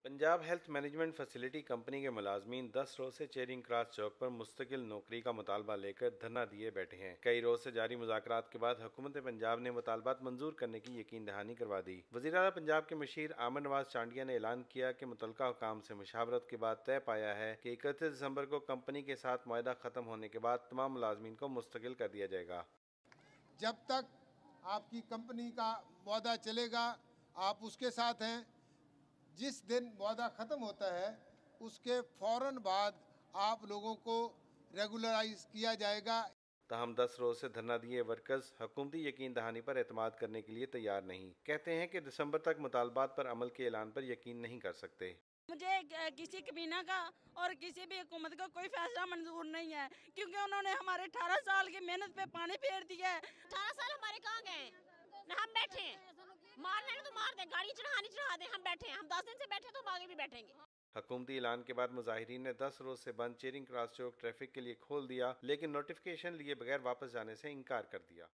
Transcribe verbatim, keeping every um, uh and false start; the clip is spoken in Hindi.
Punjab health management facility company के मुलाजमीन दस रोज से चेरिंग क्रॉस चौक पर मुस्तकिल नौकरी का मुतालबा लेकर धरना दिए बैठे हैं। कई रोज से जारी मुज़ाकरात के बाद हुकूमत पंजाब ने मुतालबात मंजूर करने की यकीन दहानी करवा दी। वज़ीर आला पंजाब के मशीर आमर नवाज चांडिया ने ऐलान किया कि मुतलका हुकाम से मुशावरत के बाद तय पाया है कि इकतीस दिसंबर को कंपनी के साथ मुआहदा खत्म होने के बाद तमाम मुलाजमीन को मुस्तकिल कर दिया जाएगा। जब तक आपकी कंपनी का मुआहदा चलेगा आप उसके साथ हैं। जिस दिन मुआहदा ख़त्म होता है उसके फ़ौरन बाद आप लोगों को रेगुलराइज किया जाएगा। ताहम दस रोज से धरना दिए वर्कर्स हुकूमती यकीन दहानी पर एतमाद करने के लिए तैयार नहीं। कहते हैं कि दिसंबर तक मुतालबात पर अमल के ऐलान पर यकीन नहीं कर सकते। मुझे किसी कबीना का और किसी भी हुकूमत का कोई फैसला मंजूर नहीं है, क्योंकि उन्होंने हमारे अठारह साल की मेहनत पे पानी फेर दिया है। अठारह साल हमारे कहाँ गए? हम बैठे हैं, मारने तो मार दे, गाड़ी चढ़ानी चढ़ा दे, हम बैठे हैं, हम दस दिन से बैठे तो हम आगे भी बैठेंगे। हुकूमती ऐलान के बाद मुजाहिरीन ने दस रोज से बंद चेरिंग क्रॉस चौक ट्रैफिक के लिए खोल दिया, लेकिन नोटिफिकेशन लिए बगैर वापस जाने से इनकार कर दिया।